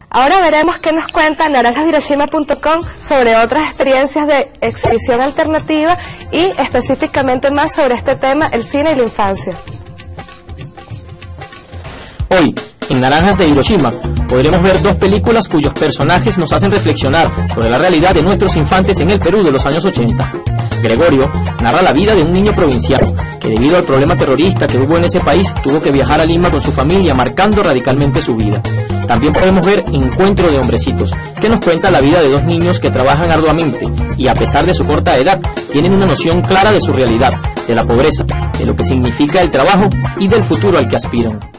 Ahora veremos qué nos cuenta naranjasdehiroshima.com sobre otras experiencias de exhibición alternativa y específicamente más sobre este tema, el cine y la infancia. Hoy, en Naranjas de Hiroshima, podremos ver dos películas cuyos personajes nos hacen reflexionar sobre la realidad de nuestros infantes en el Perú de los años 80. Gregorio narra la vida de un niño provinciano que debido al problema terrorista que hubo en ese país tuvo que viajar a Lima con su familia, marcando radicalmente su vida. También podemos ver Encuentro de Hombrecitos, que nos cuenta la vida de dos niños que trabajan arduamente y a pesar de su corta edad tienen una noción clara de su realidad, de la pobreza, de lo que significa el trabajo y del futuro al que aspiran.